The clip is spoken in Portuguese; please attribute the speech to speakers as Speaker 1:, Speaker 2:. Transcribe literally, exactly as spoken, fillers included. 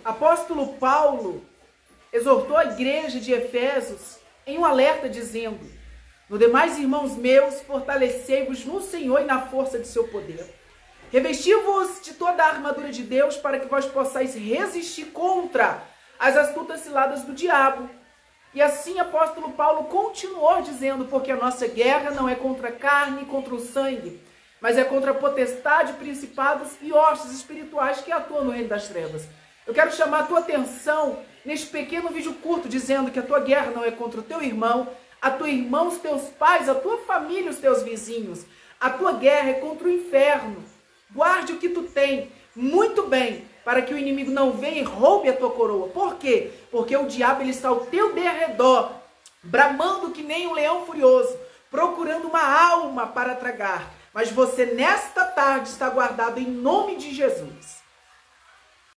Speaker 1: apóstolo Paulo exortou a igreja de Efésios em um alerta dizendo: no demais, irmãos meus, fortalecei-vos no Senhor e na força de seu poder. Revesti-vos de toda a armadura de Deus para que vós possais resistir contra as astutas ciladas do diabo. E assim apóstolo Paulo continuou dizendo: porque a nossa guerra não é contra a carne e contra o sangue, mas é contra a potestade, principados e hostes espirituais que atuam no reino das trevas. Eu quero chamar a tua atenção neste pequeno vídeo curto, dizendo que a tua guerra não é contra o teu irmão, a tua irmã, os teus pais, a tua família, os teus vizinhos. A tua guerra é contra o inferno. Guarde o que tu tem muito bem, para que o inimigo não venha e roube a tua coroa. Por quê? Porque o diabo ele está ao teu derredor, bramando que nem um leão furioso, procurando uma alma para tragar. Mas você nesta tarde está guardado em nome de Jesus.